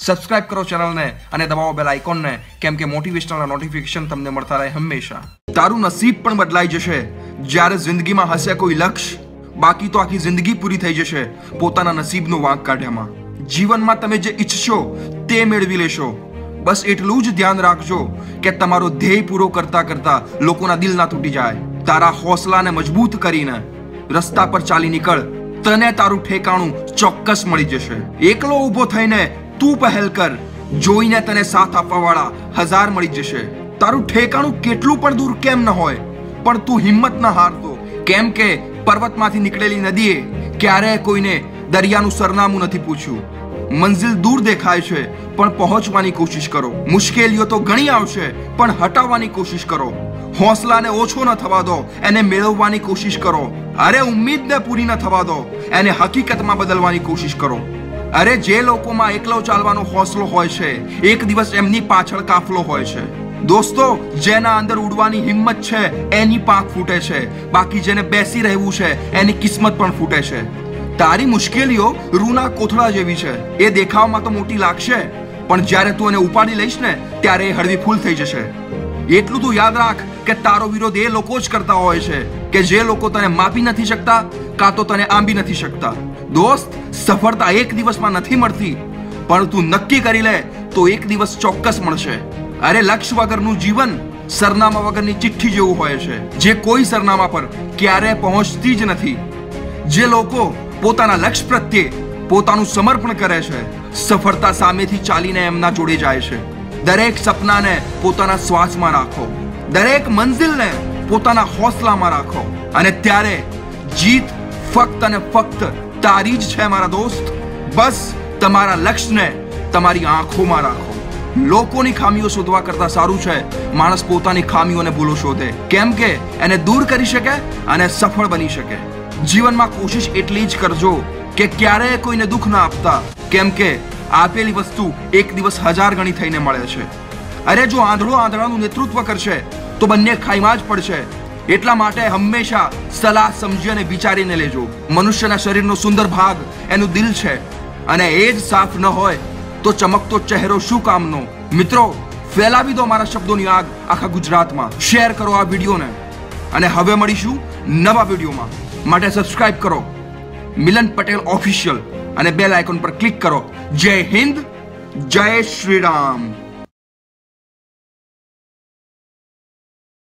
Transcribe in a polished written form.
Subscribe કરો ચેનલને અને દબાવો બેલ આઇકોનને, કેમ કે મોટિવેશનલ નોટિફિકેશન તમને મળતા રહે હંમેશા. તારું નસીબ પણ બદલાઈ જશે જ્યારે જિંદગીમાં હશે કોઈ લક્ષ્ય. બાકી તો આખી જિંદગી પૂરી થઈ જશે પોતાના નસીબનો વાંક કાઢ્યામાં. જીવનમાં તમે જે ઈચ્છશો તે મેળવી લેશો. બસ એટલું જ ધ્યાન રાખજો કે તમારો ધ્યેય પૂરો કરતા કરતા લોકોના દિલ ના તૂટી જાય. તારા હોસલાને મજબૂત કરીને રસ્તા પર ચાલી નીકળ. તને તારું ઠેકાણું ચોક્કસ મળી જશે. એકલો ઊભો થઈને તું પહેલ કર. જોઈને તને સાથ આપવા વાળા 1000 મળી જશે. તારું ઠેકાણું કેટલું પણ દૂર કેમ ન હોય, પણ તું હિંમત ન હારતો. કેમ કે પર્વતમાંથી નીકળેલી નદીએ ક્યારેય કોઈને દરિયાનું સરનામું નથી પૂછ્યું. મંજિલ દૂર દેખાય છે પણ પહોંચવાની કોશિશ કરો. મુશ્કેલીઓ તો ઘણી આવશે પણ હટાવવાની કોશિશ કરો. હોસલાને ઓછો ન થવા દો, એને મેળવવાની કોશિશ કરો. અરે ઉમ્મીદને પૂરી ન થવા દો, એને હકીકતમાં બદલવાની કોશિશ કરો. અરે જે લોકોમાં એકલો ચાલવાનો હોસલો હોય છે, એક દિવસ એમની પાછળ કાફલો હોય છે. દોસ્તો, જેના અંદર ઉડવાની હિંમત છે એની પાંખ ફૂટે છે. બાકી જેને બેસી રહેવું છે એની કિસ્મત પણ ફૂટે છે. તારી મુશ્કેલીઓ રૂના કોથળા જેવી છે. એ દેખાવમાં તો મોટી લાગશે પણ જ્યારે તું એને ઉપાડી લઈશ ને ત્યારે એ હળવી ફૂલ થઈ જશે. એટલું તું યાદ રાખ કે તારો વિરોધ એ લોકો જ કરતા હોય છે કે જે લોકો તને માપી નથી શકતા કાં તો તને આંબી નથી શકતા. દોસ્ત, સફળતા એક દિવસમાં નથી મળતી, પણ તું નક્કી કરી લે તો એક દિવસ ચોક્કસ મળશે. અરે લક્ષ્ય વગરનું જીવન સરનામા વગરની ચિઠ્ઠી જેવું હોય છે, જે કોઈ સરનામા પર ક્યારે પહોંચતી જ નથી. જે લોકો પોતાના લક્ષ્ય પ્રત્યે પોતાનું સમર્પણ કરે છે, સફળતા સામેથી ચાલીને એમના જોડે જાય છે. દરેક સપનાને પોતાના શ્વાસમાં રાખો, દરેક મંજિલને પોતાના હોસલામાં રાખો, અને ત્યારે જીત ફક્ત અને ફક્ત તારી જ છે મારા દોસ્ત. બસ તમારા લક્ષ્યને તમારી આંખોમાં રાખો. લોકોની ખામીઓ શોધવા કરતા સારું છે માણસ પોતાની ખામીઓને ભૂલો શોધે, કેમ કે એને દૂર કરી શકે અને સફળ બની શકે. જીવનમાં કોશિશ એટલી જ કરજો કે ક્યારેય કોઈને દુઃખ ના આપતા, કેમ કે આપેલી વસ્તુ એક દિવસ 1000 ગણી થઈને મળે છે. અરે જો આંધળો આંધળાનું નેતૃત્વ કરશે તો બંને ખાઈમાં જ પડશે. એટલા માટે હંમેશા સલાહ સમજી અને વિચારીને લેજો. મનુષ્યના શરીરનો સુંદર ભાગ એનું દિલ છે, અને એ જ સાફ ન હોય તો ચમકતો ચહેરો શું કામનો. મિત્રો, ફેલાવી દો મારા શબ્દોની આગ આખા ગુજરાતમાં. શેર કરો આ વિડીયોને, અને હવે મળીશું નવા વિડીયોમાં. માટે સબસ્ક્રાઇબ કરો મિલન પટેલ ઓફિશિયલ અને બેલ આઇકોન પર ક્લિક કરો. જય હિન્દ, જય શ્રી રામ.